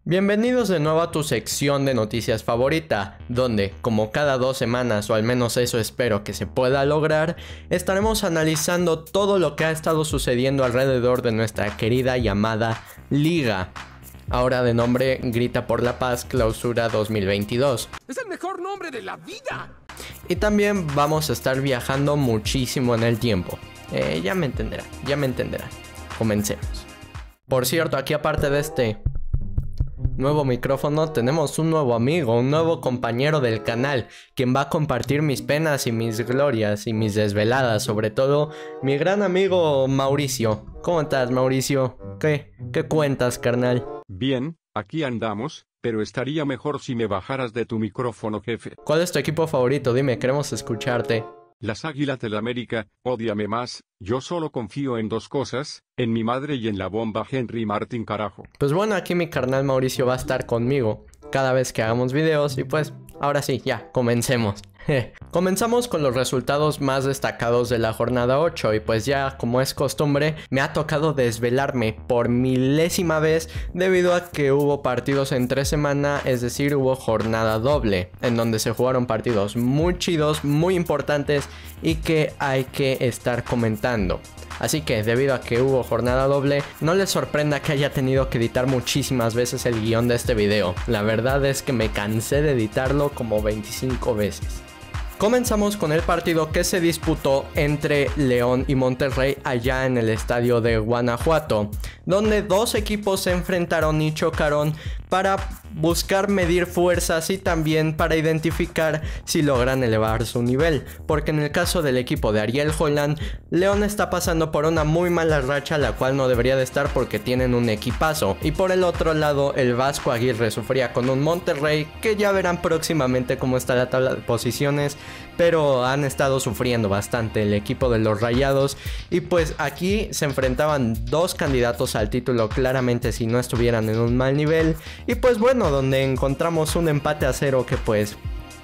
Bienvenidos de nuevo a tu sección de noticias favorita, donde, como cada 2 semanas, o al menos eso espero que se pueda lograr, estaremos analizando todo lo que ha estado sucediendo alrededor de nuestra querida y amada Liga. Ahora de nombre Grita por la Paz Clausura 2022. ¡Es el mejor nombre de la vida! Y también vamos a estar viajando muchísimo en el tiempo. Ya me entenderán. Comencemos. Por cierto, aquí aparte de este nuevo micrófono, tenemos un nuevo amigo, un nuevo compañero del canal, quien va a compartir mis penas y mis glorias y mis desveladas, sobre todo mi gran amigo Mauricio. ¿Cómo estás, Mauricio? ¿Qué cuentas, carnal? Bien, aquí andamos, pero estaría mejor si me bajaras de tu micrófono, jefe. ¿Cuál es tu equipo favorito? Dime, queremos escucharte. Las Águilas del América, ódiame más, yo solo confío en 2 cosas, en mi madre y en la bomba Henry Martin, carajo. Pues bueno, aquí mi carnal Mauricio va a estar conmigo cada vez que hagamos videos y pues, ahora sí, ya, comencemos. Comenzamos con los resultados más destacados de la jornada 8 y pues ya como es costumbre me ha tocado desvelarme por milésima vez debido a que hubo partidos entre semana, es decir, hubo jornada doble en donde se jugaron partidos muy chidos, muy importantes y que hay que estar comentando. Así que debido a que hubo jornada doble, no les sorprenda que haya tenido que editar muchísimas veces el guión de este video. La verdad es que me cansé de editarlo como 25 veces. Comenzamos con el partido que se disputó entre León y Monterrey allá en el estadio de Guanajuato, donde 2 equipos se enfrentaron y chocaron para buscar medir fuerzas y también para identificar si logran elevar su nivel, porque en el caso del equipo de Ariel Holland, León está pasando por una muy mala racha, la cual no debería de estar porque tienen un equipazo, y por el otro lado el Vasco Aguirre sufría con un Monterrey que ya verán próximamente cómo está la tabla de posiciones, pero han estado sufriendo bastante el equipo de los Rayados y pues aquí se enfrentaban 2 candidatos al título claramente si no estuvieran en un mal nivel y pues bueno, donde encontramos un empate a 0 que pues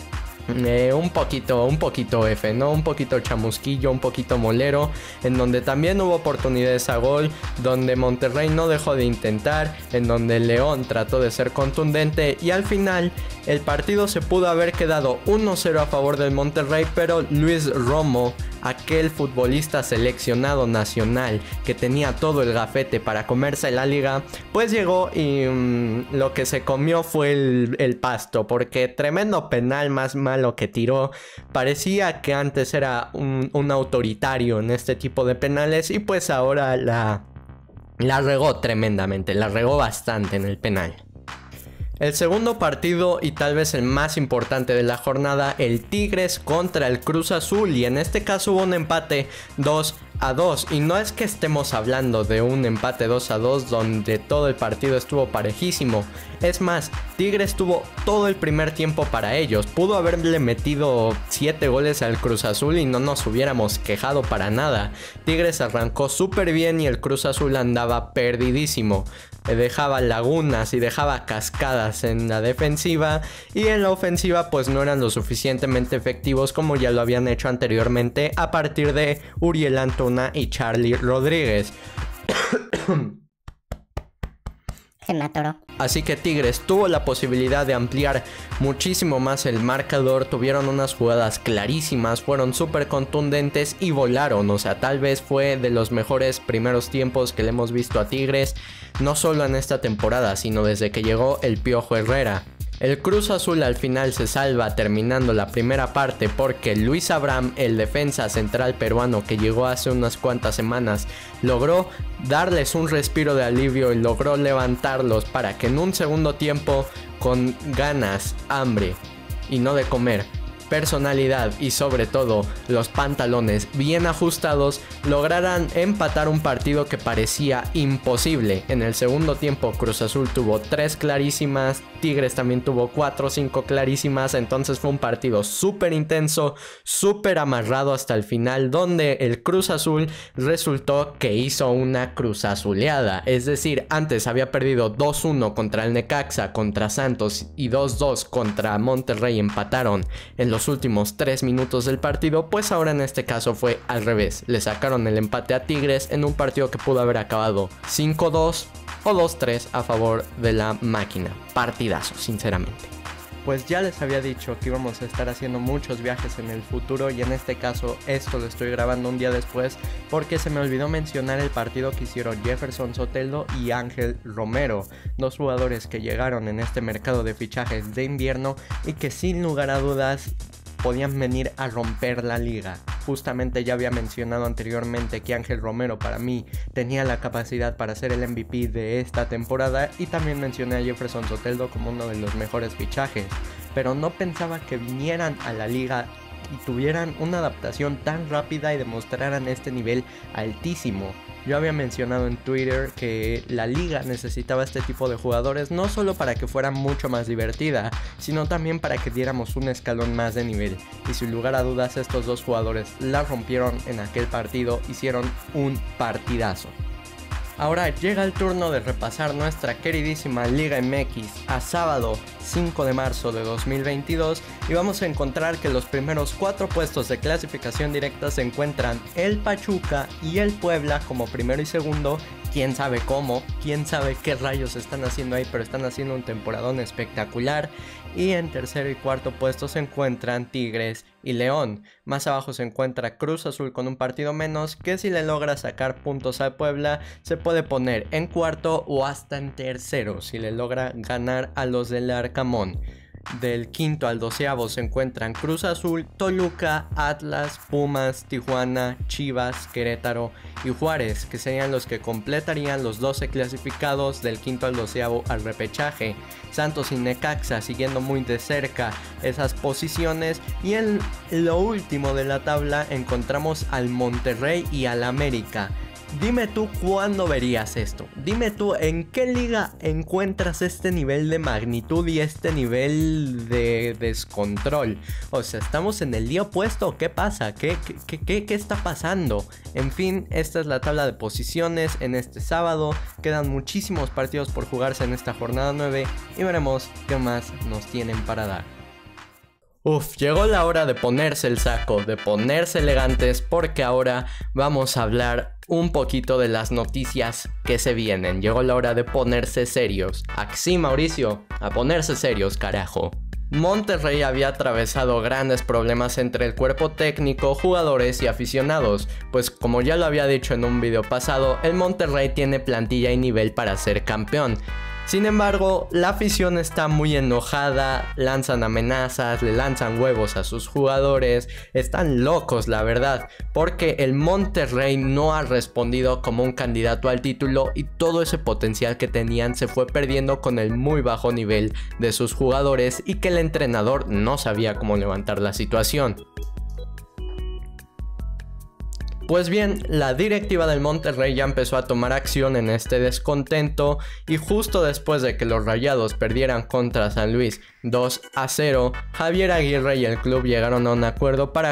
un poquito F, ¿no? Un poquito chamusquillo, un poquito molero, en donde también hubo oportunidades a gol, donde Monterrey no dejó de intentar, en donde León trató de ser contundente y al final el partido se pudo haber quedado 1-0 a favor del Monterrey, pero Luis Romo, aquel futbolista seleccionado nacional que tenía todo el gafete para comerse la liga, pues llegó y lo que se comió fue el pasto, porque tremendo penal más malo que tiró. Parecía que antes era un autoritario en este tipo de penales y pues ahora la regó tremendamente, la regó bastante en el penal. El segundo partido y tal vez el más importante de la jornada, el Tigres contra el Cruz Azul, y en este caso hubo un empate 2-2 y no es que estemos hablando de un empate 2-2 donde todo el partido estuvo parejísimo, es más, Tigres tuvo todo el primer tiempo para ellos, pudo haberle metido 7 goles al Cruz Azul y no nos hubiéramos quejado para nada. Tigres arrancó súper bien y el Cruz Azul andaba perdidísimo, dejaba lagunas y dejaba cascadas en la defensiva y en la ofensiva pues no eran lo suficientemente efectivos como ya lo habían hecho anteriormente a partir de Uriel Antuna y Charlie Rodríguez. Se me atoró. Así que Tigres tuvo la posibilidad de ampliar muchísimo más el marcador, tuvieron unas jugadas clarísimas, fueron súper contundentes y volaron, o sea, tal vez fue de los mejores primeros tiempos que le hemos visto a Tigres, no solo en esta temporada, sino desde que llegó el Piojo Herrera. El Cruz Azul al final se salva terminando la primera parte porque Luis Abraham, el defensa central peruano que llegó hace unas cuantas semanas, logró darles un respiro de alivio y logró levantarlos para que en un segundo tiempo, con ganas, hambre y no de comer, personalidad y sobre todo los pantalones bien ajustados, lograran empatar un partido que parecía imposible. En el segundo tiempo Cruz Azul tuvo 3 clarísimas, Tigres también tuvo 4 o 5 clarísimas, entonces fue un partido súper intenso, súper amarrado hasta el final, donde el Cruz Azul resultó que hizo una Cruz Azuleada, es decir, antes había perdido 2-1 contra el Necaxa, contra Santos y 2-2 contra Monterrey, empataron en los últimos 3 minutos del partido, pues ahora en este caso fue al revés, le sacaron el empate a Tigres en un partido que pudo haber acabado 5-2 o 2-3 a favor de la máquina. Partidazo, sinceramente. Pues ya les había dicho que íbamos a estar haciendo muchos viajes en el futuro y en este caso esto lo estoy grabando un día después porque se me olvidó mencionar el partido que hicieron Jefferson Soteldo y Ángel Romero, dos jugadores que llegaron en este mercado de fichajes de invierno y que sin lugar a dudas podían venir a romper la liga. Justamente ya había mencionado anteriormente que Ángel Romero para mí tenía la capacidad para ser el MVP de esta temporada y también mencioné a Jefferson Soteldo como uno de los mejores fichajes, pero no pensaba que vinieran a la liga y tuvieran una adaptación tan rápida y demostraran este nivel altísimo. Yo había mencionado en Twitter que la liga necesitaba este tipo de jugadores no solo para que fuera mucho más divertida, sino también para que diéramos un escalón más de nivel. Y sin lugar a dudas estos dos jugadores la rompieron en aquel partido, hicieron un partidazo. Ahora llega el turno de repasar nuestra queridísima Liga MX a sábado 5 de marzo de 2022 y vamos a encontrar que los primeros 4 puestos de clasificación directa se encuentran el Pachuca y el Puebla como primero y segundo. Quién sabe cómo, quién sabe qué rayos están haciendo ahí, pero están haciendo un temporadón espectacular. Y en tercero y cuarto puesto se encuentran Tigres y León. Más abajo se encuentra Cruz Azul con un partido menos, que si le logra sacar puntos a Puebla se puede poner en cuarto o hasta en tercero si le logra ganar a los del Arcamón. Del quinto al 12º se encuentran Cruz Azul, Toluca, Atlas, Pumas, Tijuana, Chivas, Querétaro y Juárez, que serían los que completarían los 12 clasificados del quinto al 12º al repechaje. Santos y Necaxa siguiendo muy de cerca esas posiciones, y en lo último de la tabla encontramos al Monterrey y al América. Dime tú cuándo verías esto. Dime tú en qué liga encuentras este nivel de magnitud y este nivel de descontrol. O sea, ¿estamos en el día opuesto? ¿Qué pasa? ¿Qué está pasando? En fin, esta es la tabla de posiciones en este sábado. Quedan muchísimos partidos por jugarse en esta jornada 9 y veremos qué más nos tienen para dar. Llegó la hora de ponerse el saco, de ponerse elegantes, porque ahora vamos a hablar un poquito de las noticias que se vienen. Llegó la hora de ponerse serios. Así, Mauricio, a ponerse serios, carajo. Monterrey había atravesado grandes problemas entre el cuerpo técnico, jugadores y aficionados, pues como ya lo había dicho en un video pasado, el Monterrey tiene plantilla y nivel para ser campeón. Sin embargo, la afición está muy enojada, lanzan amenazas, le lanzan huevos a sus jugadores, están locos la verdad, porque el Monterrey no ha respondido como un candidato al título y todo ese potencial que tenían se fue perdiendo con el muy bajo nivel de sus jugadores y que el entrenador no sabía cómo levantar la situación. Pues bien, la directiva del Monterrey ya empezó a tomar acción en este descontento y justo después de que los Rayados perdieran contra San Luis 2-0, Javier Aguirre y el club llegaron a un acuerdo para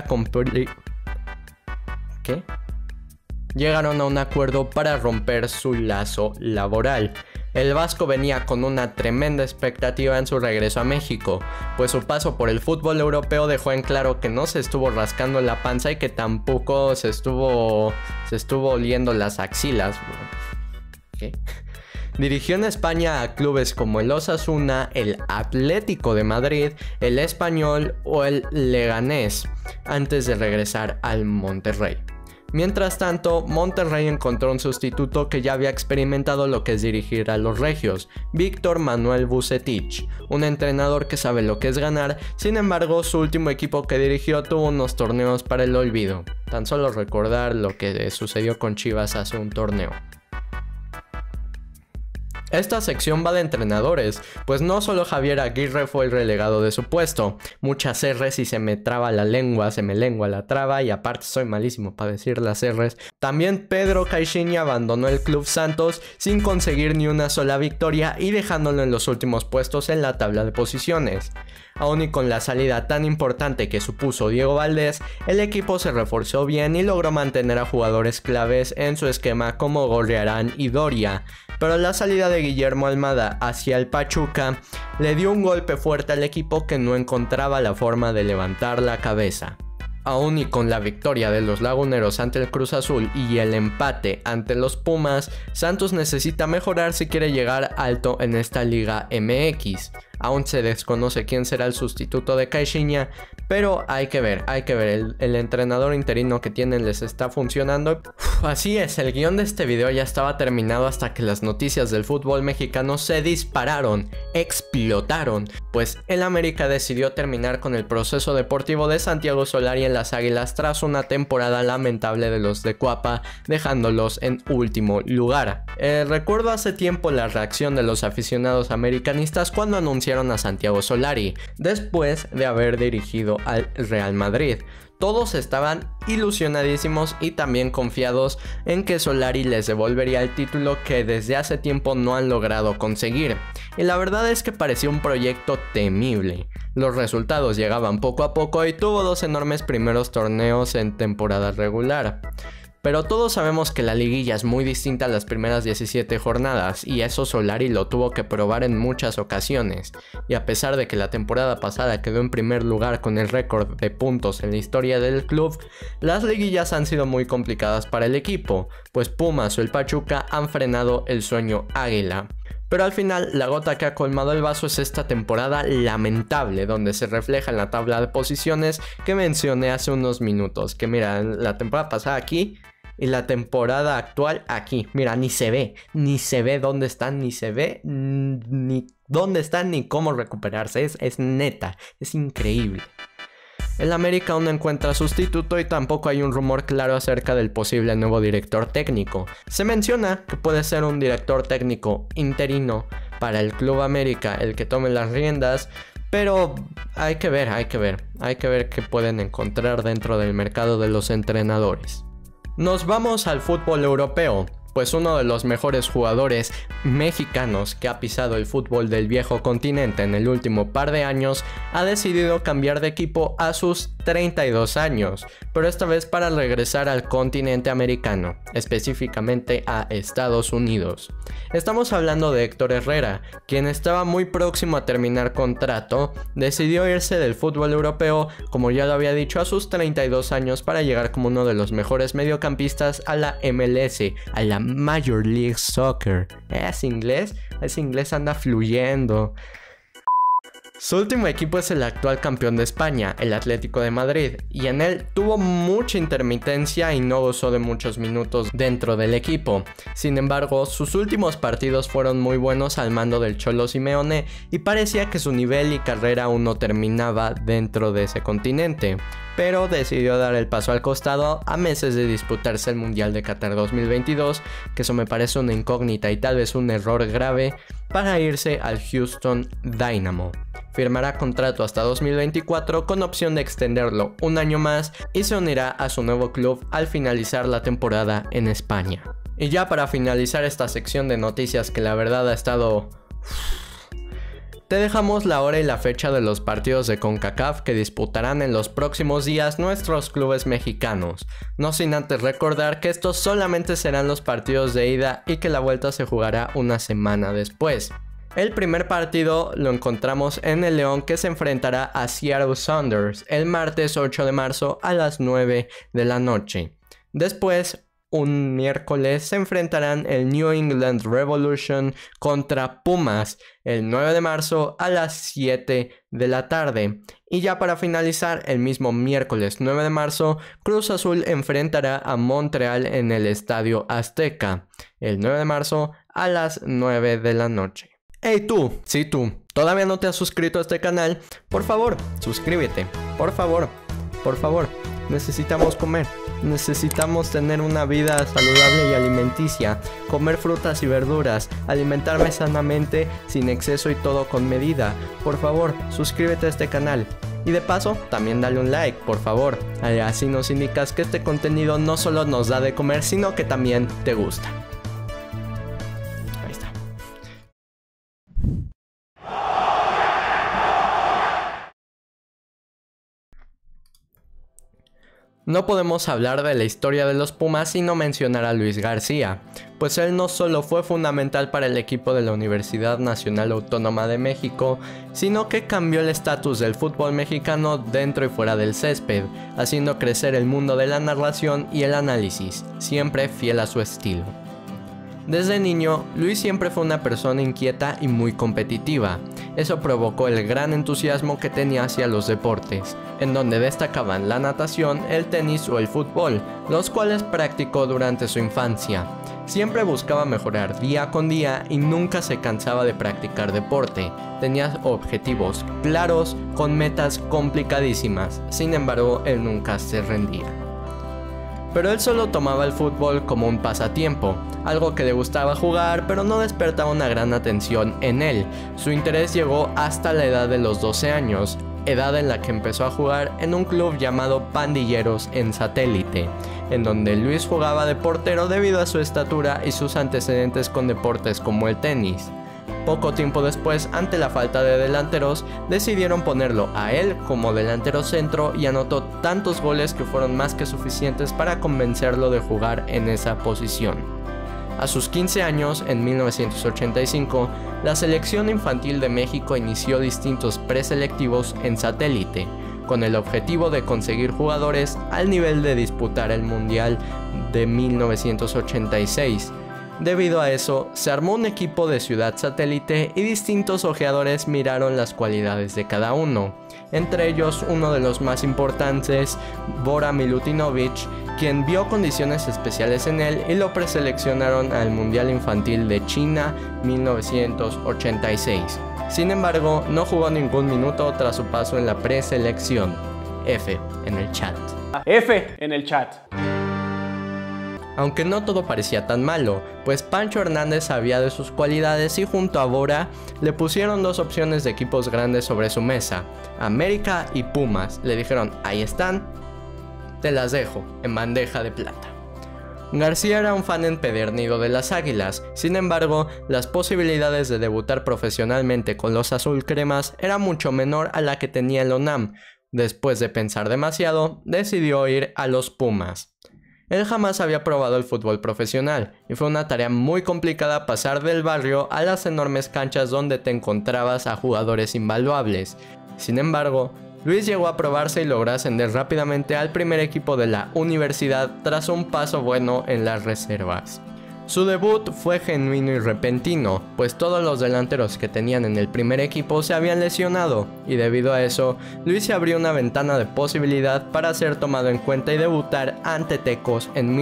Llegaron a un acuerdo para romper su lazo laboral. El vasco venía con una tremenda expectativa en su regreso a México, pues su paso por el fútbol europeo dejó en claro que no se estuvo rascando la panza y que tampoco se estuvo oliendo las axilas. ¿Qué? Dirigió en España a clubes como el Osasuna, el Atlético de Madrid, el Español o el Leganés, antes de regresar al Monterrey. Mientras tanto, Monterrey encontró un sustituto que ya había experimentado lo que es dirigir a los regios, Víctor Manuel Vucetich, un entrenador que sabe lo que es ganar. Sin embargo, su último equipo que dirigió tuvo unos torneos para el olvido. Tan solo recordar lo que sucedió con Chivas hace un torneo. Esta sección va de entrenadores, pues no solo Javier Aguirre fue el relegado de su puesto. Muchas R's y se me traba la lengua, se me lengua la traba y aparte soy malísimo para decir las R's. También Pedro Caixinha abandonó el Club Santos sin conseguir ni una sola victoria y dejándolo en los últimos puestos en la tabla de posiciones. Aún y con la salida tan importante que supuso Diego Valdés, el equipo se reforzó bien y logró mantener a jugadores claves en su esquema como Gorriarán y Doria. Pero la salida de Guillermo Almada hacia el Pachuca le dio un golpe fuerte al equipo que no encontraba la forma de levantar la cabeza. Aún y con la victoria de los laguneros ante el Cruz Azul y el empate ante los Pumas, Santos necesita mejorar si quiere llegar alto en esta Liga MX. Aún se desconoce quién será el sustituto de Caixinha, pero hay que ver, el entrenador interino que tienen les está funcionando. Así es, el guión de este video ya estaba terminado hasta que las noticias del fútbol mexicano se dispararon, explotaron, pues el América decidió terminar con el proceso deportivo de Santiago Solari en las Águilas tras una temporada lamentable de los de Cuapa, dejándolos en último lugar. Recuerdo hace tiempo la reacción de los aficionados americanistas cuando anunciaron a Santiago Solari, después de haber dirigido al Real Madrid. Todos estaban ilusionadísimos y también confiados en que Solari les devolvería el título que desde hace tiempo no han logrado conseguir. Y la verdad es que parecía un proyecto temible. Los resultados llegaban poco a poco y tuvo 2 enormes primeros torneos en temporada regular. Pero todos sabemos que la liguilla es muy distinta a las primeras 17 jornadas y eso Solari lo tuvo que probar en muchas ocasiones. Y a pesar de que la temporada pasada quedó en primer lugar con el récord de puntos en la historia del club, las liguillas han sido muy complicadas para el equipo, pues Pumas o el Pachuca han frenado el sueño águila. Pero al final, la gota que ha colmado el vaso es esta temporada lamentable, donde se refleja en la tabla de posiciones que mencioné hace unos minutos. Que mira, la temporada pasada aquí y la temporada actual aquí. Mira, ni se ve dónde están, ni se ve ni dónde están, ni cómo recuperarse. Es neta, es increíble. El América aún no encuentra sustituto y tampoco hay un rumor claro acerca del posible nuevo director técnico. Se menciona que puede ser un director técnico interino para el Club América el que tome las riendas, pero hay que ver qué pueden encontrar dentro del mercado de los entrenadores. Nos vamos al fútbol europeo. Pues uno de los mejores jugadores mexicanos que ha pisado el fútbol del viejo continente en el último par de años ha decidido cambiar de equipo a sus 32 años, pero esta vez para regresar al continente americano, específicamente a Estados Unidos. Estamos hablando de Héctor Herrera, quien estaba muy próximo a terminar contrato, decidió irse del fútbol europeo, como ya lo había dicho, a sus 32 años para llegar como uno de los mejores mediocampistas a la MLS, a la Major League Soccer. Ese inglés anda fluyendo. Su último equipo es el actual campeón de España, el Atlético de Madrid, y en él tuvo mucha intermitencia y no gozó de muchos minutos dentro del equipo. Sin embargo, sus últimos partidos fueron muy buenos al mando del Cholo Simeone y parecía que su nivel y carrera aún no terminaba dentro de ese continente, pero decidió dar el paso al costado a meses de disputarse el Mundial de Qatar 2022, que eso me parece una incógnita y tal vez un error grave, para irse al Houston Dynamo. Firmará contrato hasta 2024 con opción de extenderlo un año más y se unirá a su nuevo club al finalizar la temporada en España. Y ya para finalizar esta sección de noticias que la verdad ha estado... Te dejamos la hora y la fecha de los partidos de CONCACAF que disputarán en los próximos días nuestros clubes mexicanos. No sin antes recordar que estos solamente serán los partidos de ida y que la vuelta se jugará una semana después. El primer partido lo encontramos en el León, que se enfrentará a Seattle Sounders el martes 8 de marzo a las 9 de la noche. Después, un miércoles se enfrentarán el New England Revolution contra Pumas el 9 de marzo a las 7 de la tarde. Y ya para finalizar, el mismo miércoles 9 de marzo, Cruz Azul enfrentará a Montreal en el Estadio Azteca el 9 de marzo a las 9 de la noche. Hey tú, si tú todavía no te has suscrito a este canal, por favor, suscríbete, por favor, necesitamos comer. Necesitamos tener una vida saludable y alimenticia, comer frutas y verduras, alimentarme sanamente, sin exceso y todo con medida. Por favor, suscríbete a este canal. Y de paso, también dale un like, por favor. Así nos indicas que este contenido no solo nos da de comer, sino que también te gusta. Ahí está. No podemos hablar de la historia de los Pumas sin no mencionar a Luis García, pues él no solo fue fundamental para el equipo de la Universidad Nacional Autónoma de México, sino que cambió el estatus del fútbol mexicano dentro y fuera del césped, haciendo crecer el mundo de la narración y el análisis, siempre fiel a su estilo. Desde niño, Luis siempre fue una persona inquieta y muy competitiva. Eso provocó el gran entusiasmo que tenía hacia los deportes, en donde destacaban la natación, el tenis o el fútbol, los cuales practicó durante su infancia. Siempre buscaba mejorar día con día y nunca se cansaba de practicar deporte. Tenía objetivos claros con metas complicadísimas, sin embargo, él nunca se rendía. Pero él solo tomaba el fútbol como un pasatiempo, algo que le gustaba jugar pero no despertaba una gran atención en él. Su interés llegó hasta la edad de los 12 años, edad en la que empezó a jugar en un club llamado Pandilleros en Satélite, en donde Luis jugaba de portero debido a su estatura y sus antecedentes con deportes como el tenis. Poco tiempo después, ante la falta de delanteros, decidieron ponerlo a él como delantero centro y anotó tantos goles que fueron más que suficientes para convencerlo de jugar en esa posición. A sus 15 años, en 1985, la selección infantil de México inició distintos preselectivos en Satélite, con el objetivo de conseguir jugadores al nivel de disputar el Mundial de 1986. Debido a eso, se armó un equipo de Ciudad Satélite y distintos ojeadores miraron las cualidades de cada uno. Entre ellos, uno de los más importantes, Bora Milutinovic, quien vio condiciones especiales en él y lo preseleccionaron al Mundial Infantil de China 1986. Sin embargo, no jugó ningún minuto tras su paso en la preselección. F en el chat. F en el chat. Aunque no todo parecía tan malo, pues Pancho Hernández sabía de sus cualidades y junto a Bora le pusieron dos opciones de equipos grandes sobre su mesa, América y Pumas. Le dijeron, ahí están, te las dejo, en bandeja de plata. García era un fan empedernido de las Águilas, sin embargo, las posibilidades de debutar profesionalmente con los azulcremas era mucho menor a la que tenía el UNAM. Después de pensar demasiado, decidió ir a los Pumas. Él jamás había probado el fútbol profesional y fue una tarea muy complicada pasar del barrio a las enormes canchas donde te encontrabas a jugadores invaluables. Sin embargo, Luis llegó a probarse y logró ascender rápidamente al primer equipo de la universidad tras un paso bueno en las reservas. Su debut fue genuino y repentino, pues todos los delanteros que tenían en el primer equipo se habían lesionado, y debido a eso, Luis se abrió una ventana de posibilidad para ser tomado en cuenta y debutar ante Tecos en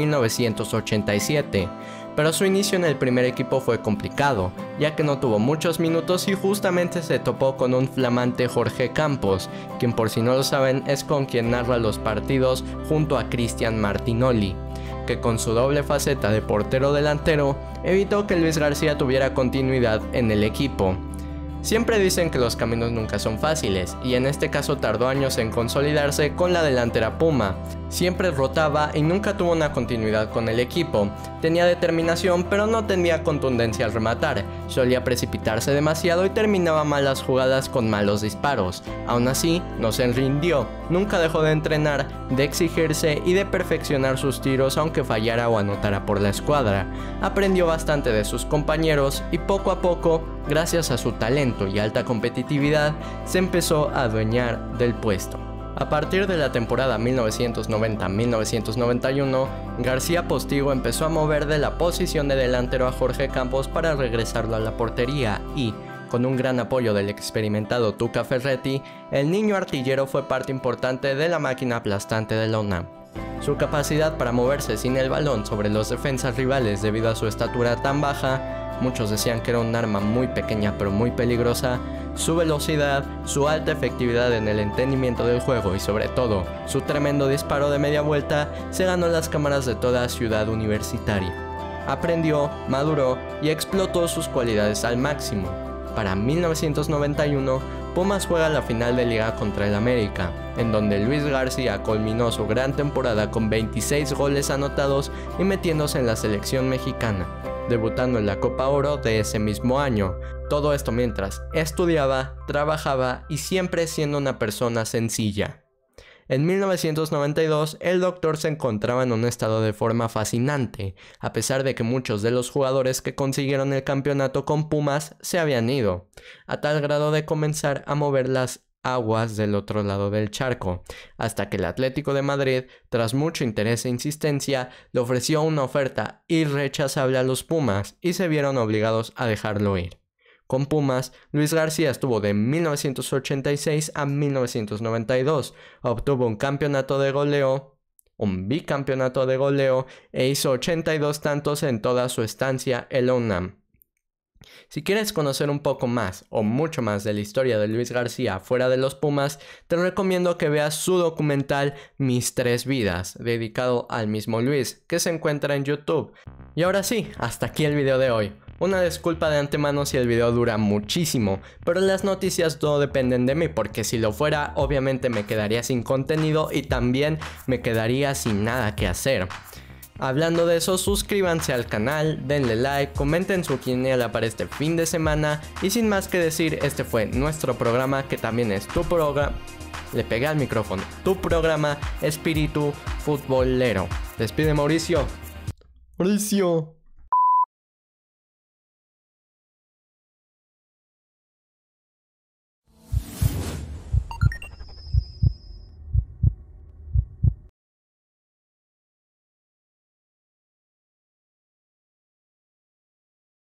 1987. Pero su inicio en el primer equipo fue complicado, ya que no tuvo muchos minutos y justamente se topó con un flamante Jorge Campos, quien por si no lo saben es con quien narra los partidos junto a Cristian Martinoli, que con su doble faceta de portero delantero evitó que Luis García tuviera continuidad en el equipo. Siempre dicen que los caminos nunca son fáciles, y en este caso tardó años en consolidarse con la delantera Puma. Siempre rotaba y nunca tuvo una continuidad con el equipo. Tenía determinación, pero no tenía contundencia al rematar. Solía precipitarse demasiado y terminaba malas jugadas con malos disparos. Aún así, no se rindió. Nunca dejó de entrenar, de exigirse y de perfeccionar sus tiros aunque fallara o anotara por la escuadra. Aprendió bastante de sus compañeros y poco a poco, gracias a su talento y alta competitividad, se empezó a adueñar del puesto. A partir de la temporada 1990-1991, García Postigo empezó a mover de la posición de delantero a Jorge Campos para regresarlo a la portería y, con un gran apoyo del experimentado Tuca Ferretti, el niño artillero fue parte importante de la máquina aplastante de la UNAM. Su capacidad para moverse sin el balón sobre los defensas rivales debido a su estatura tan baja, muchos decían que era un arma muy pequeña pero muy peligrosa, su velocidad, su alta efectividad en el entendimiento del juego y sobre todo, su tremendo disparo de media vuelta, se ganó las cámaras de toda Ciudad Universitaria. Aprendió, maduró y explotó sus cualidades al máximo. Para 1991, Pumas juega la final de liga contra el América, en donde Luis García culminó su gran temporada con 26 goles anotados y metiéndose en la selección mexicana, debutando en la Copa Oro de ese mismo año. Todo esto mientras estudiaba, trabajaba y siempre siendo una persona sencilla. En 1992, el Doctor se encontraba en un estado de forma fascinante, a pesar de que muchos de los jugadores que consiguieron el campeonato con Pumas se habían ido, a tal grado de comenzar a mover las aguas del otro lado del charco, hasta que el Atlético de Madrid, tras mucho interés e insistencia, le ofreció una oferta irrechazable a los Pumas y se vieron obligados a dejarlo ir. Con Pumas, Luis García estuvo de 1986 a 1992, obtuvo un bicampeonato de goleo e hizo 82 tantos en toda su estancia en la UNAM. Si quieres conocer un poco más o mucho más de la historia de Luis García fuera de los Pumas, te recomiendo que veas su documental Mis 3 vidas, dedicado al mismo Luis, que se encuentra en YouTube. Y ahora sí, hasta aquí el video de hoy. Una disculpa de antemano si el video dura muchísimo, pero las noticias no dependen de mí, porque si lo fuera, obviamente me quedaría sin contenido y también me quedaría sin nada que hacer. Hablando de eso, suscríbanse al canal, denle like, comenten su quiniela para este fin de semana y sin más que decir, este fue nuestro programa, que también es tu programa. Le pegué al micrófono. Tu programa Espíritu Futbolero. Despide Mauricio. Mauricio.